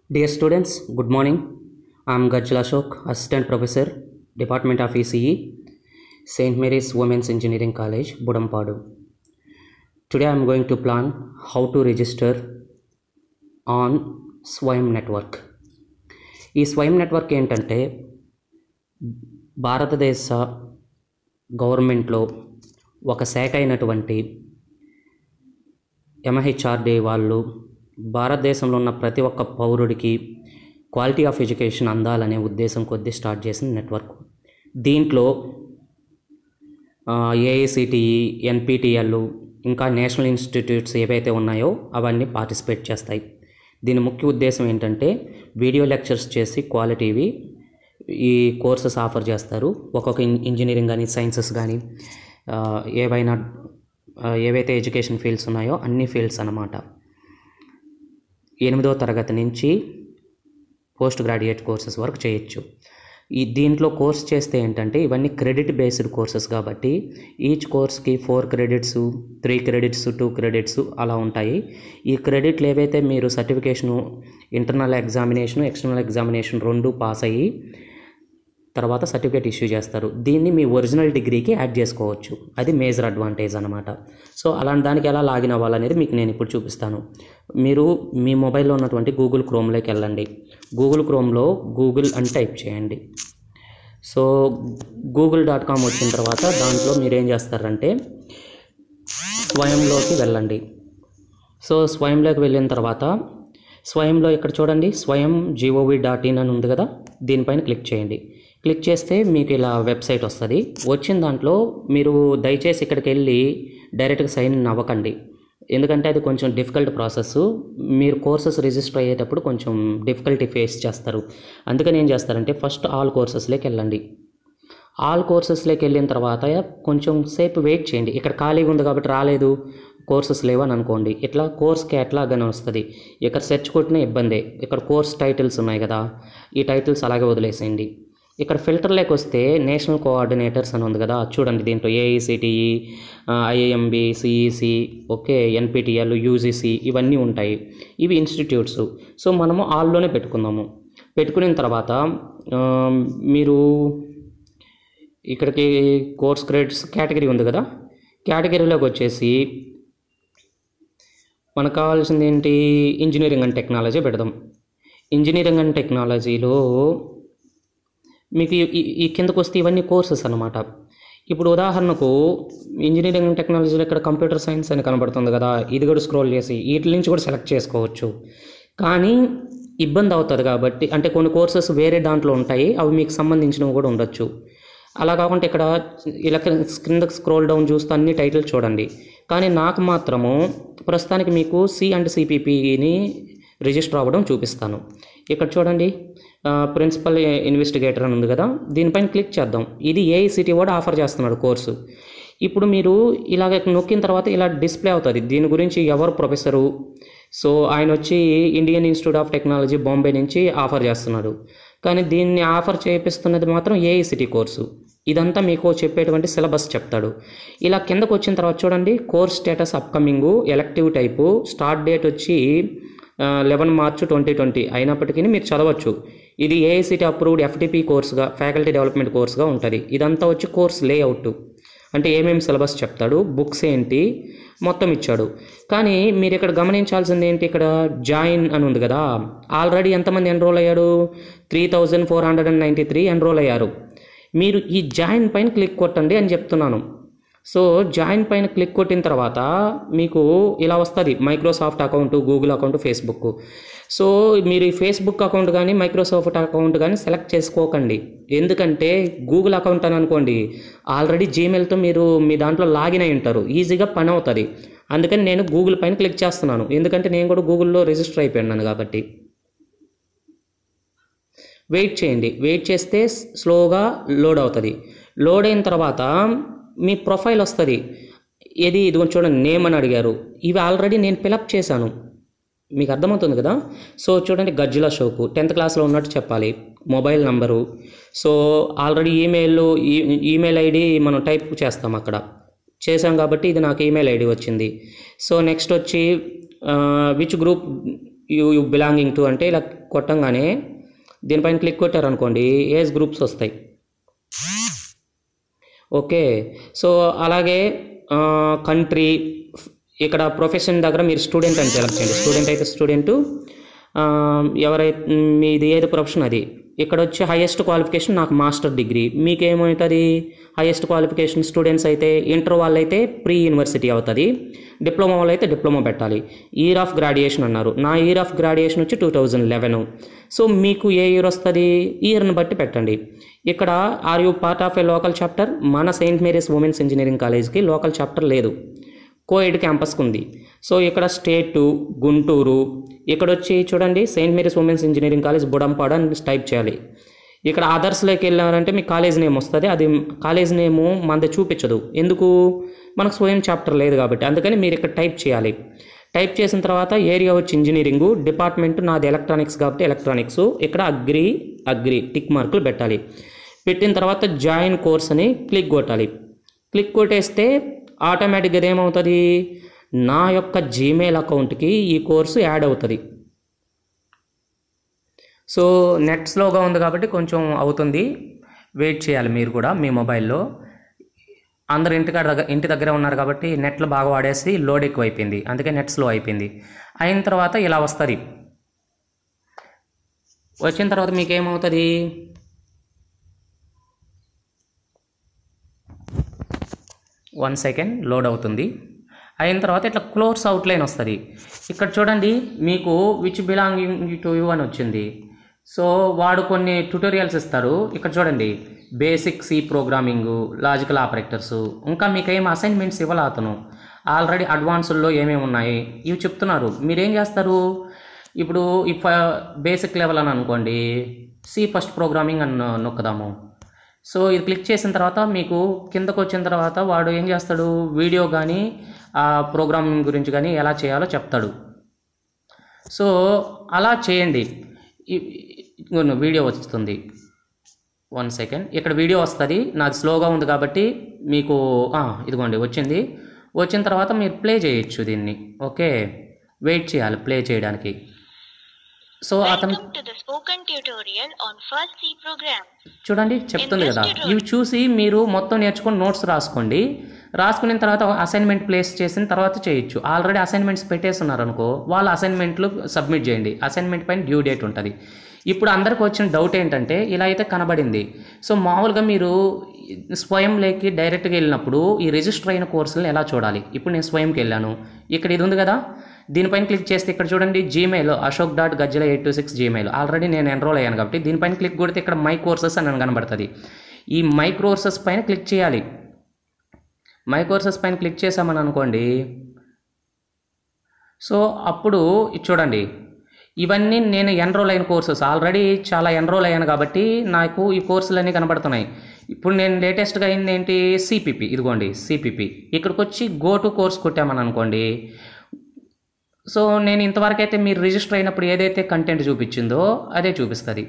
Dear students, good morning. I am Gajjala Ashok, Assistant Professor, Department of ECE, St. Mary's Women's Engineering College, Budampadu. Today I am going to plan how to register on Swayam network. ఈ స్వయం network ఏంటంటే భారతదేశ గవర్నమెంట్లో ఒక శాఖ అయినటువంటి MHRD వాళ్ళు భారతదేశంలో ఉన్న ప్రతి ఒక్క పౌరుడికి క్వాలిటీ ఆఫ్ ఎడ్యుకేషన్ అందాలనే ఉద్దేశం కొద్దీ స్టార్ట్ చేసిన నెట్వర్క్. దీంట్లో AICTE, NPTEL ఇంకా నేషనల్ ఇన్స్టిట్యూట్స్ ఏవైతే ఉన్నాయో అవన్నీ పార్టిసిపేట్ చేస్తాయి. దీని ముఖ్య ఉద్దేశం ఏంటంటే వీడియో లెక్చర్స్ చేసి క్వాలిటీవి ఈ కోర్సెస్ ఆఫర్ చేస్తారు. ఒక్కొక్క ఇంజనీరింగ్ కానీ సైన్సెస్ కానీ ఏవైతే ఎడ్యుకేషన్ ఫీల్డ్స్ ఉన్నాయో అన్ని ఫీల్డ్స్ అన్నమాట. 8వ తరగతి నుంచి పోస్ట్ గ్రాడ్యుయేట్ కోర్సెస్ వరకు చేయొచ్చు. దీంట్లో కోర్స్ చేస్తే ఏంటంటే ఇవన్నీ క్రెడిట్ బేస్డ్ కోర్సెస్ కాబట్టి ఈచ్ కోర్స్కి 4 క్రెడిట్స్, 3 క్రెడిట్స్, 2 క్రెడిట్స్ అలా ఉంటాయి. ఈ క్రెడిట్లు ఏవైతే మీరు certification, internal examination, external examination 2 pass అయ్యి తర్వాత సర్టిఫికేట్ ఇష్యూ చేస్తారు. దీన్ని మీ ఒరిజినల్ డిగ్రీకి యాడ్ చేసుకోవచ్చు. అది మేజర్ అడ్వాంటేజ్ అనమాట. సో అలాంటి దానికి ఎలా లాగిన్ అవ్వాలనేది మీకు నేను ఇప్పుడు చూపిస్తాను. మీరు మీ మొబైల్లో ఉన్నటువంటి గూగుల్ క్రోమ్లోకి వెళ్ళండి. గూగుల్ క్రోమ్లో గూగుల్ అని టైప్ చేయండి. సో google.com వచ్చిన తర్వాత దాంట్లో మీరు ఏం చేస్తారంటే స్వయంలోకి వెళ్ళండి. సో స్వయంలోకి వెళ్ళిన తర్వాత స్వయంలో ఇక్కడ చూడండి, స్వయం gov.in అని ఉంది కదా, దీనిపైన క్లిక్ చేయండి. క్లిక్ చేస్తే మీకు ఇలా వెబ్సైట్ వస్తుంది. వచ్చిన దాంట్లో మీరు దయచేసి ఇక్కడికి వెళ్ళి డైరెక్ట్గా సైన్ ఇన్ అవ్వకండి, ఎందుకంటే అది కొంచెం డిఫికల్ట్ ప్రాసెస్. మీరు కోర్సెస్ రిజిస్టర్ అయ్యేటప్పుడు కొంచెం డిఫికల్టీ ఫేస్ చేస్తారు. అందుకని ఏం చేస్తారంటే ఫస్ట్ ఆల్ కోర్సెస్లోకి వెళ్ళండి. ఆల్ కోర్సెస్లోకి వెళ్ళిన తర్వాత కొంచెం సేపు వెయిట్ చేయండి. ఇక్కడ ఖాళీగా ఉంది కాబట్టి రాలేదు, కోర్సెస్ లేవని అనుకోండి, ఇట్లా కోర్స్ క్యాటలాగ్ అని వస్తుంది. ఇక్కడ సెర్చ్ కొట్టిన ఇబ్బందే. ఇక్కడ కోర్స్ టైటిల్స్ ఉన్నాయి కదా, ఈ టైటిల్స్ అలాగే వదిలేసేయండి. ఇక్కడ ఫిల్టర్లోకి వస్తే నేషనల్ కోఆర్డినేటర్స్ అని ఉంది కదా, చూడండి. దీంట్లో AICTE, IIMB, CEC, okay, NPTEL, UGC ఇవన్నీ ఉంటాయి. ఇవి ఇన్స్టిట్యూట్స్. సో మనము ఆల్లోనే పెట్టుకుందాము. పెట్టుకున్న తర్వాత మీరు ఇక్కడికి కోర్స్ క్రెడిట్స్ కేటగిరీ ఉంది కదా, కేటగిరీలోకి వచ్చేసి మనకు కావాల్సింది ఏంటి, ఇంజనీరింగ్ అండ్ టెక్నాలజీ పెడదాం. ఇంజనీరింగ్ అండ్ టెక్నాలజీలో మీకు ఈ కిందకు వస్తే ఇవన్నీ కోర్సెస్ అన్నమాట. ఇప్పుడు ఉదాహరణకు ఇంజనీరింగ్ అండ్ టెక్నాలజీలో ఇక్కడ కంప్యూటర్ సైన్స్ అని కనబడుతుంది కదా, ఇది కూడా స్క్రోల్ చేసి వీటి నుంచి కూడా సెలెక్ట్ చేసుకోవచ్చు. కానీ ఇబ్బంది అవుతుంది కాబట్టి, అంటే కొన్ని కోర్సెస్ వేరే దాంట్లో ఉంటాయి, అవి మీకు సంబంధించినవి కూడా ఉండొచ్చు. అలా కాకుండా ఇక్కడ ఇలా కింద స్క్రోల్ డౌన్ చూస్తే అన్ని టైటిల్ చూడండి. కానీ నాకు మాత్రము ప్రస్తుతానికి మీకు C అండ్ CPPని రిజిస్టర్ అవ్వడం చూపిస్తాను. ఇక్కడ చూడండి, ప్రిన్సిపల్ ఇన్వెస్టిగేటర్ అని ఉంది కదా, దీనిపైన క్లిక్ చేద్దాం. ఇది AICTE కూడా ఆఫర్ చేస్తున్నాడు కోర్సు. ఇప్పుడు మీరు ఇలాగ నొక్కిన తర్వాత ఇలా డిస్ప్లే అవుతుంది. దీని గురించి ఎవరు ప్రొఫెసరు, సో ఆయన వచ్చి Indian Institute of Technology Bombay నుంచి ఆఫర్ చేస్తున్నాడు. కానీ దీన్ని ఆఫర్ చేపిస్తున్నది మాత్రం AICTE కోర్సు. ఇదంతా మీకు చెప్పేటువంటి సిలబస్ చెప్తాడు. ఇలా కిందకు వచ్చిన తర్వాత చూడండి, course status upcoming, elective type, start date వచ్చి 11 మార్చ్ 2020 అయినప్పటికీ మీరు చదవచ్చు. ఇది AICTE అప్రూవ్డ్ FDP కోర్సుగా, ఫ్యాకల్టీ డెవలప్మెంట్ కోర్సుగా ఉంటుంది. ఇదంతా వచ్చి కోర్స్ లేఅవుట్, అంటే ఏమేమి సిలబస్ చెప్తాడు, బుక్స్ ఏంటి మొత్తం ఇచ్చాడు. కానీ మీరు ఇక్కడ గమనించాల్సింది ఏంటి, ఇక్కడ జాయిన్ అని ఉంది కదా, ఆల్రెడీ ఎంతమంది ఎన్రోల్ అయ్యాడు, 3493 ఎన్రోల్ అయ్యారు. మీరు ఈ జాయిన్ పైన క్లిక్ కొట్టండి అని చెప్తున్నాను. సో జాయిన్ పైన క్లిక్ కొట్టిన తర్వాత మీకు ఇలా వస్తుంది, Microsoft account, Google account, Facebook. So మీరు ఈ ఫేస్బుక్ అకౌంట్ కానీ మైక్రోసాఫ్ట్ అకౌంట్ కానీ సెలెక్ట్ చేసుకోకండి. ఎందుకంటే గూగుల్ అకౌంట్ అని అనుకోండి, ఆల్రెడీ జీమెయిల్తో మీరు మీ దాంట్లో లాగిన్ అయి ఉంటారు, ఈజీగా పని అవుతుంది. అందుకని నేను గూగుల్ పైన క్లిక్ చేస్తున్నాను, ఎందుకంటే నేను కూడా గూగుల్లో రిజిస్టర్ అయిపోయాను కాబట్టి. వెయిట్ చేయండి. వెయిట్ చేస్తే స్లోగా లోడ్ అవుతుంది. లోడ్ అయిన తర్వాత మీ ప్రొఫైల్ వస్తుంది. ఇది చూడండి, నేమ్ అని అడిగారు. ఇవి ఆల్రెడీ నేను ఫిలప్ చేశాను, మీకు అర్థమవుతుంది కదా. సో చూడండి, గజ్జల అశోక్, 10th క్లాస్లో ఉన్నట్టు చెప్పాలి. Mobile number, so already email ID మనం టైప్ చేస్తాం, అక్కడ చేసాం కాబట్టి ఇది నాకు ఈమెయిల్ ఐడి వచ్చింది. సో నెక్స్ట్ వచ్చి which group you belonging to అంటే ఇలా కొట్టంగానే దీనిపైన క్లిక్ కొట్టారనుకోండి ఏజ్ గ్రూప్స్ వస్తాయి. ఓకే, సో అలాగే కంట్రీ, ఇక్కడ ప్రొఫెషన్ దగ్గర మీరు స్టూడెంట్ అని సెలెక్ట్ చేయండి. స్టూడెంట్ అయితే స్టూడెంటు, ఎవరైతే మీది ఏది ప్రొఫెషన్ అది. ఇక్కడ వచ్చి హైయెస్ట్ క్వాలిఫికేషన్ నాకు మాస్టర్ డిగ్రీ. మీకేమవుతుంది హైయెస్ట్ క్వాలిఫికేషన్? స్టూడెంట్స్ అయితే ఇంటర్ వాళ్ళు అయితే ప్రీ యూనివర్సిటీ అవుతుంది, డిప్లొమా వాళ్ళు అయితే డిప్లొమా పెట్టాలి. ఇయర్ ఆఫ్ గ్రాడ్యుయేషన్ అన్నారు. నా ఇయర్ ఆఫ్ గ్రాడ్యుయేషన్ వచ్చి 2011. సో మీకు ఏ ఇయర్ వస్తుంది ఇయర్ని బట్టి పెట్టండి. ఇక్కడ are you part of a local chapter? మన సెయింట్ మేరీస్ ఉమెన్స్ ఇంజనీరింగ్ కాలేజ్కి లోకల్ చాప్టర్ లేదు, కోఎడ్ క్యాంపస్కి ఉంది. సో ఇక్కడ స్టేటు గుంటూరు, ఇక్కడ వచ్చి చూడండి Saint Mary's women's engineering college Budampadu అని టైప్ చేయాలి. ఇక్కడ అదర్స్లోకి వెళ్ళారంటే మీ కాలేజ్ నేమ్ వస్తుంది, అది కాలేజ్ నేము మనది చూపించదు. ఎందుకు? మనకు స్వయం చాప్టర్ లేదు కాబట్టి. అందుకని మీరు ఇక్కడ టైప్ చేయాలి. టైప్ చేసిన తర్వాత ఏరియా వచ్చి ఇంజనీరింగు, డిపార్ట్మెంట్ నాది ఎలక్ట్రానిక్స్ కాబట్టి ఎలక్ట్రానిక్స్. ఇక్కడ అగ్రి టిక్ మార్కులు పెట్టాలి. పెట్టిన తర్వాత జాయిన్ కోర్స్ అని క్లిక్ కొట్టాలి. క్లిక్ కొట్టేస్తే ఆటోమేటిక్గా ఏమవుతుంది, నా యొక్క జీమెయిల్ అకౌంట్కి ఈ కోర్సు యాడ్ అవుతుంది. సో నెట్ స్లోగా ఉంది కాబట్టి కొంచెం అవుతుంది, వెయిట్ చేయాలి మీరు కూడా మీ మొబైల్లో. అందరు ఇంటి దగ్గర ఉన్నారు కాబట్టి నెట్లో బాగా వాడేసి లోడ్ ఎక్కువ అయిపోయింది, అందుకే నెట్ స్లో అయిపోయింది. అయిన తర్వాత ఇలా వస్తుంది. వచ్చిన తర్వాత మీకు ఏమవుతుంది, వన్ సెకండ్ లోడ్ అవుతుంది. అయిన తర్వాత ఇట్లా క్లోజ్ అవుట్లైన్ వస్తుంది. ఇక్కడ చూడండి మీకు విచ్ బిలాంగింగ్ టు యూ అని వచ్చింది. సో వాడు కొన్ని ట్యుటోరియల్స్ ఇస్తారు. ఇక్కడ చూడండి basic C programming, logical operators, ఇంకా మీకు ఏం అసైన్మెంట్స్ ఇవ్వాలి అతను. ఆల్రెడీ అడ్వాన్స్డ్లో ఏమేమి ఉన్నాయి ఇవి చెప్తున్నారు. మీరేం చేస్తారు, ఇప్పుడు బేసిక్ లెవెల్ అని అనుకోండి, సి ఫస్ట్ ప్రోగ్రామింగ్ అని నొక్కుదాము. సో ఇది క్లిక్ చేసిన తర్వాత మీకు కిందకు వచ్చిన తర్వాత వాడు ఏం చేస్తాడు, వీడియో కానీ ఆ ప్రోగ్రామింగ్ గురించి కానీ ఎలా చేయాలో చెప్తాడు. సో అలా చేయండి. వీడియో వస్తుంది, వన్ సెకండ్. ఇక్కడ వీడియో వస్తుంది, నాకు స్లోగా ఉంది కాబట్టి మీకు ఇదిగోండి వచ్చింది. వచ్చిన తర్వాత మీరు ప్లే చేయొచ్చు దీన్ని. ఓకే, వెయిట్ చేయాలి ప్లే చేయడానికి. సో అతను చూడండి చెప్తుంది కదా, ఇవి చూసి మీరు మొత్తం నేర్చుకొని నోట్స్ రాసుకోండి. రాసుకున్న తర్వాత అసైన్మెంట్ ప్లేస్ చేసిన తర్వాత చేయొచ్చు. ఆల్రెడీ అసైన్మెంట్స్ పెట్టేస్తున్నారు అనుకో, వాళ్ళ అసైన్మెంట్లు సబ్మిట్ చేయండి. అసైన్మెంట్ పైన డ్యూ డేట్ ఉంటుంది. ఇప్పుడు అందరికి వచ్చిన డౌట్ ఏంటంటే ఇలా అయితే కనబడింది. సో మామూలుగా మీరు స్వయంలోకి డైరెక్ట్గా వెళ్ళినప్పుడు ఈ రిజిస్టర్ అయిన కోర్సులను ఎలా చూడాలి? ఇప్పుడు నేను స్వయంకి వెళ్ళాను, ఇక్కడ ఇది ఉంది కదా, దీనిపైన క్లిక్ చేస్తే ఇక్కడ చూడండి జీమెయిల్ ashok.gajjala826 జీమెయిల్. ఆల్రెడీ నేను ఎన్రోల్ అయ్యాను కాబట్టి దీనిపైన క్లిక్ కొడితే ఇక్కడ మై కోర్సెస్ అని కనబడుతుంది. ఈ మై కోర్సెస్ పైన క్లిక్ చేయాలి. మై కోర్సెస్ పైన క్లిక్ చేసామని అనుకోండి, సో అప్పుడు చూడండి ఇవన్నీ నేను ఎన్రోల్ అయిన కోర్సెస్, ఆల్రెడీ చాలా ఎన్రోల్ అయ్యాను కాబట్టి నాకు ఈ కోర్సులన్నీ కనబడుతున్నాయి. ఇప్పుడు నేను లేటెస్ట్గా అయింది ఏంటి, సిపిపి. ఇదిగోండి సిపిపి. ఇక్కడికి వచ్చి గో టు కోర్స్ కొట్టామని అనుకోండి, సో నేను ఇంతవరకు అయితే మీరు రిజిస్టర్ అయినప్పుడు ఏదైతే కంటెంట్ చూపించిందో అదే చూపిస్తుంది.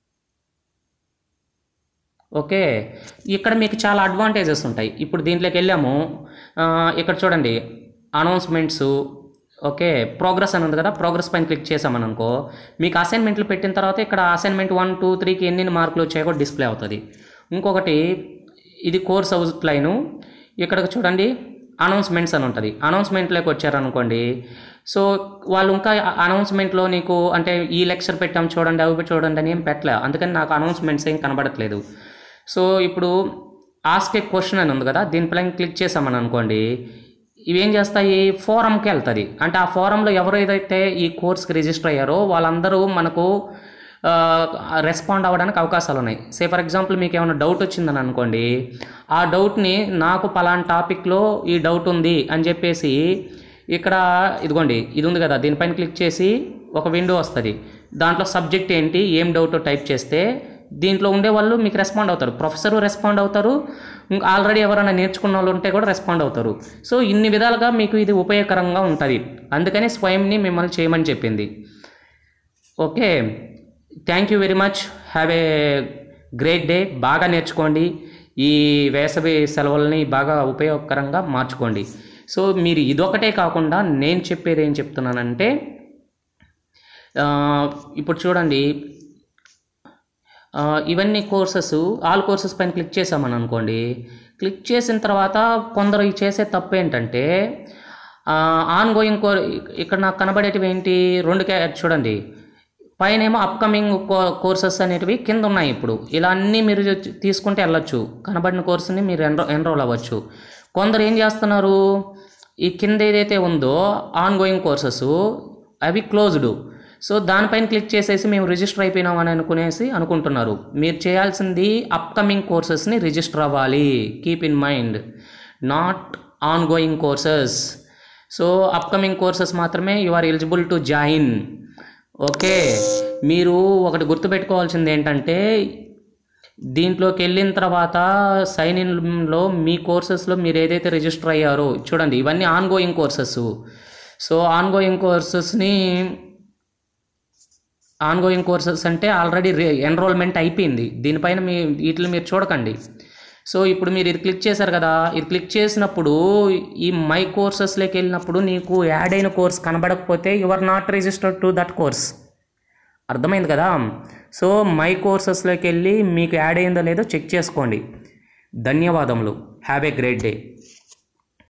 ఓకే, ఇక్కడ మీకు చాలా అడ్వాంటేజెస్ ఉంటాయి. ఇప్పుడు దీంట్లోకి వెళ్ళాము, ఇక్కడ చూడండి అనౌన్స్మెంట్స్. ఓకే, ప్రోగ్రెస్ అని ఉంది కదా, ప్రోగ్రెస్ పైన క్లిక్ చేసామని అనుకో, మీకు అసైన్మెంట్లు పెట్టిన తర్వాత ఇక్కడ అసైన్మెంట్ 1, 2, 3కి ఎన్ని మార్కులు వచ్చాయో కూడా డిస్ప్లే అవుతుంది. ఇంకొకటి ఇది కోర్స్ అవుట్లైను. ఇక్కడికి చూడండి అనౌన్స్మెంట్స్ అని ఉంటుంది. అనౌన్స్మెంట్లోకి వచ్చారనుకోండి, సో వాళ్ళు ఇంకా అనౌన్స్మెంట్లో నీకు అంటే ఈ లెక్చర్ పెట్టాం చూడండి, అవి చూడండి అని ఏం పెట్టలే, అందుకని నాకు అనౌన్స్మెంట్స్ ఏం కనబడట్లేదు. సో ఇప్పుడు ఆస్క్ ఏ క్వశ్చన్ అని ఉంది కదా, దీనిపైన క్లిక్ చేసామని అనుకోండి, ఇవేం చేస్తాయి, ఫోరంకి వెళ్తుంది. అంటే ఆ ఫోరంలో ఎవరు ఏదైతే ఈ కోర్స్కి రిజిస్టర్ అయ్యారో వాళ్ళందరూ మనకు రెస్పాండ్ అవ్వడానికి అవకాశాలు ఉన్నాయి. సే ఫర్ ఎగ్జాంపుల్ మీకు ఏమైనా డౌట్ వచ్చిందని అనుకోండి, ఆ డౌట్ని నాకు పలానా టాపిక్లో ఈ డౌట్ ఉంది అని చెప్పేసి ఇక్కడ ఇదిగోండి ఇది ఉంది కదా, దీనిపైన క్లిక్ చేసి ఒక విండో వస్తుంది. దాంట్లో సబ్జెక్ట్ ఏంటి, ఏం డౌట్ టైప్ చేస్తే దీంట్లో ఉండేవాళ్ళు మీకు రెస్పాండ్ అవుతారు. ప్రొఫెసరు రెస్పాండ్ అవుతారు, ఆల్రెడీ ఎవరైనా నేర్చుకున్న వాళ్ళు ఉంటే కూడా రెస్పాండ్ అవుతారు. సో ఇన్ని విధాలుగా మీకు ఇది ఉపయోగకరంగా ఉంటుంది. అందుకని స్వయంని మిమ్మల్ని చేయమని చెప్పింది. Okay, thank you very much. Have a great day. బాగా నేర్చుకోండి, ఈ వేసవి సెలవులని బాగా ఉపయోగకరంగా మార్చుకోండి. సో మీరు ఇదొకటే కాకుండా నేను చెప్పేది ఏం చెప్తున్నానంటే, ఇప్పుడు చూడండి, ఇవన్నీ కోర్సెస్, ఆల్ కోర్సెస్ పైన క్లిక్ చేసామని అనుకోండి. క్లిక్ చేసిన తర్వాత కొందరు చేసే తప్పు ఏంటంటే ఆన్ గోయింగ్ ఇక్కడ నాకు కనబడేటివి ఏంటి, రెండు చూడండి, పైన ఏమో అప్కమింగ్ కోర్సెస్ అనేటివి కింద ఉన్నాయి. ఇప్పుడు ఇలా అన్నీ మీరు తీసుకుంటే వెళ్ళొచ్చు, కనబడిన కోర్సుని మీరు ఎన్రోల్ అవ్వచ్చు. కొందరు ఏం చేస్తున్నారు, ఈ కింద ఏదైతే ఉందో ఆన్ గోయింగ్ కోర్సెస్ అవి క్లోజ్డ్, సో దానిపైన క్లిక్ చేసేసి మేము రిజిస్టర్ అయిపోయినామని అనుకుంటున్నారు. మీరు చేయాల్సింది అప్కమింగ్ కోర్సెస్ని రిజిస్టర్ అవ్వాలి. Keep in mind, not ongoing courses. So upcoming courses మాత్రమే you are eligible to join. Okay, మీరు ఒకటి గుర్తుపెట్టుకోవాల్సింది ఏంటంటే, దీంట్లోకి వెళ్ళిన తర్వాత సైన్ ఇన్లో మీ కోర్సెస్లో మీరు ఏదైతే రిజిస్టర్ అయ్యారో చూడండి, ఇవన్నీ ongoing courses. So ongoing courses అంటే ఆల్రెడీ ఎన్రోల్మెంట్ అయిపోయింది. దీనిపైన వీటిని మీరు చూడకండి. సో ఇప్పుడు మీరు ఇది క్లిక్ చేశారు కదా, ఇది క్లిక్ చేసినప్పుడు ఈ మై కోర్సెస్లోకి వెళ్ళినప్పుడు నీకు యాడ్ అయిన కోర్స్ కనబడకపోతే you are not registered to that course. అర్థమైంది కదా. సో మై కోర్సెస్లోకి వెళ్ళి మీకు యాడ్ అయిందో లేదో చెక్ చేసుకోండి. ధన్యవాదములు. Have a great day.